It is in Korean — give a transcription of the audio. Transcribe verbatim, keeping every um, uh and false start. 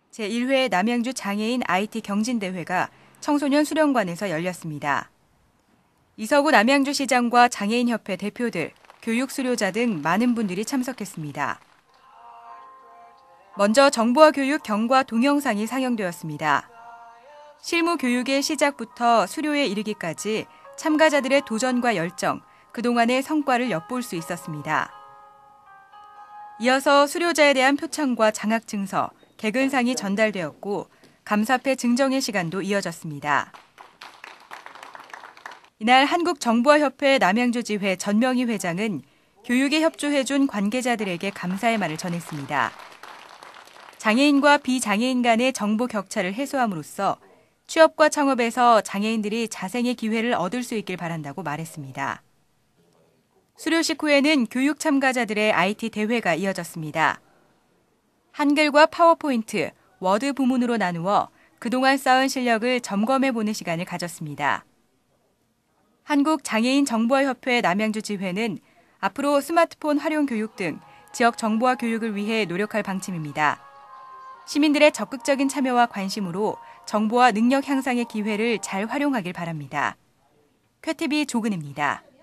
제일 회 남양주 장애인 아이티 경진대회가 청소년 수련관에서 열렸습니다. 이서구 남양주시장과 장애인협회 대표들, 교육 수료자 등 많은 분들이 참석했습니다. 먼저 정보화 교육 경과 동영상이 상영되었습니다. 실무 교육의 시작부터 수료에 이르기까지 참가자들의 도전과 열정, 그동안의 성과를 엿볼 수 있었습니다. 이어서 수료자에 대한 표창과 장학증서, 개근상이 전달되었고 감사패 증정의 시간도 이어졌습니다. 이날 한국정보화협회 남양주지회 전명희 회장은 교육에 협조해준 관계자들에게 감사의 말을 전했습니다. 장애인과 비장애인 간의 정보 격차를 해소함으로써 취업과 창업에서 장애인들이 자생의 기회를 얻을 수 있길 바란다고 말했습니다. 수료식 후에는 교육 참가자들의 아이티 대회가 이어졌습니다. 한글과 파워포인트, 워드 부문으로 나누어 그동안 쌓은 실력을 점검해보는 시간을 가졌습니다. 한국장애인정보화협회 남양주지회는 앞으로 스마트폰 활용 교육 등 지역 정보화 교육을 위해 노력할 방침입니다. 시민들의 적극적인 참여와 관심으로 정보화 능력 향상의 기회를 잘 활용하길 바랍니다. 쾌티비 조근혜입니다.